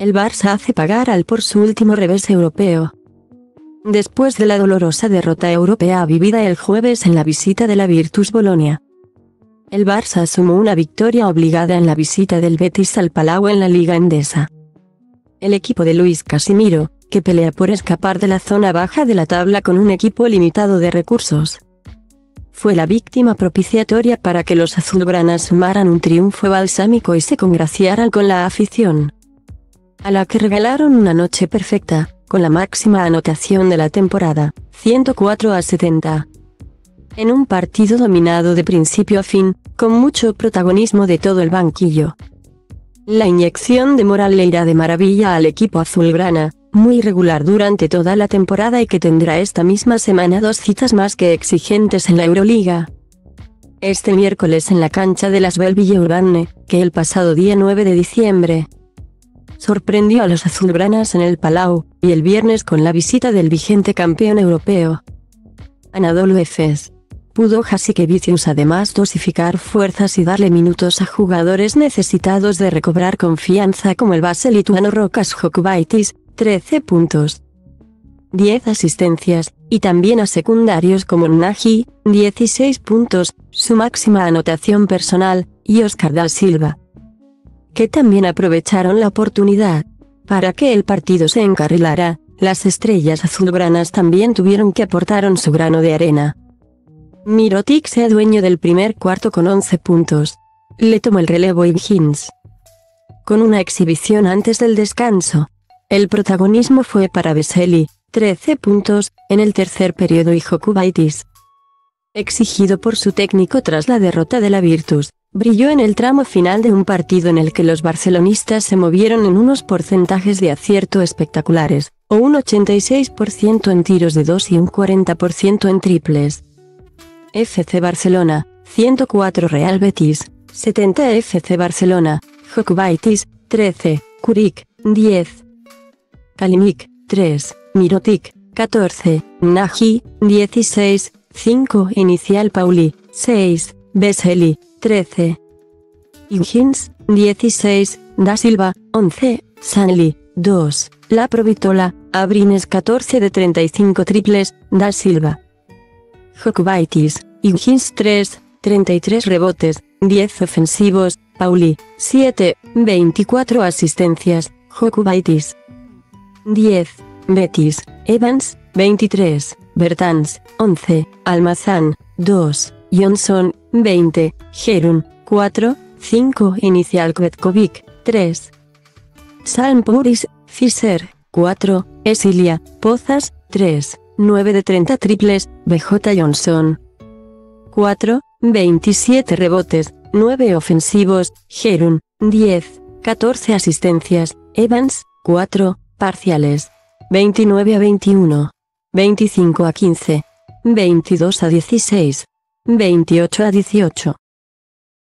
El Barça hace pagar al por su último revés europeo. Después de la dolorosa derrota europea vivida el jueves en la visita de la Virtus Bolonia, el Barça sumó una victoria obligada en la visita del Betis al Palau en la Liga Endesa. El equipo de Luis Casimiro, que pelea por escapar de la zona baja de la tabla con un equipo limitado de recursos, fue la víctima propiciatoria para que los azulgranas sumaran un triunfo balsámico y se congraciaran con la afición, a la que regalaron una noche perfecta, con la máxima anotación de la temporada, 104-70. En un partido dominado de principio a fin, con mucho protagonismo de todo el banquillo. La inyección de moral le irá de maravilla al equipo azulgrana, muy regular durante toda la temporada y que tendrá esta misma semana 2 citas más que exigentes en la Euroliga. Este miércoles en la cancha de las Villeurbane, que el pasado día 9 de diciembre sorprendió a los azulgranas en el Palau, y el viernes con la visita del vigente campeón europeo, Anadolu Efes. Pudo Jasikevičius además dosificar fuerzas y darle minutos a jugadores necesitados de recobrar confianza como el base lituano Rokas Jokubaitis, 13 puntos, 10 asistencias, y también a secundarios como Nagy, 16 puntos, su máxima anotación personal, y Oscar da Silva, que también aprovecharon la oportunidad. Para que el partido se encarrilara, las estrellas azulgranas también tuvieron que aportar su grano de arena. Mirotic se adueñó del primer cuarto con 11 puntos. Le tomó el relevo Higgins, con una exhibición antes del descanso. El protagonismo fue para Vesely, 13 puntos, en el tercer periodo y Jokubaitis, exigido por su técnico tras la derrota de la Virtus, brilló en el tramo final de un partido en el que los barcelonistas se movieron en unos porcentajes de acierto espectaculares, o un 86% en tiros de 2 y un 40% en triples. FC Barcelona, 104 Real Betis, 70 FC Barcelona, Jokubaitis, 13, Kurik, 10. Kalinic, 3, Mirotic, 14, Nagy, 16, 5 Inicial Pauli, 6, Vesely, 13. Higgins, 16, Da Silva, 11, Sanli, 2, La Provitola, Abrines 14 de 35 triples, Da Silva. Jokubaitis, Higgins 3, 33 rebotes, 10 ofensivos, Pauli, 7, 24 asistencias, Jokubaitis 10, Betis, Evans, 23, Bertans, 11, Almazán, 2, Johnson, 20, Jerun, 4, 5 Inicial Kvetkovic, 3. Salmpuris, Fischer, 4, Esilia, Pozas, 3, 9 de 30 triples, BJ Johnson. 4, 27 rebotes, 9 ofensivos, Jerun, 10, 14 asistencias, Evans, 4, parciales. 29-21, 25-15, 22-16, 28-18.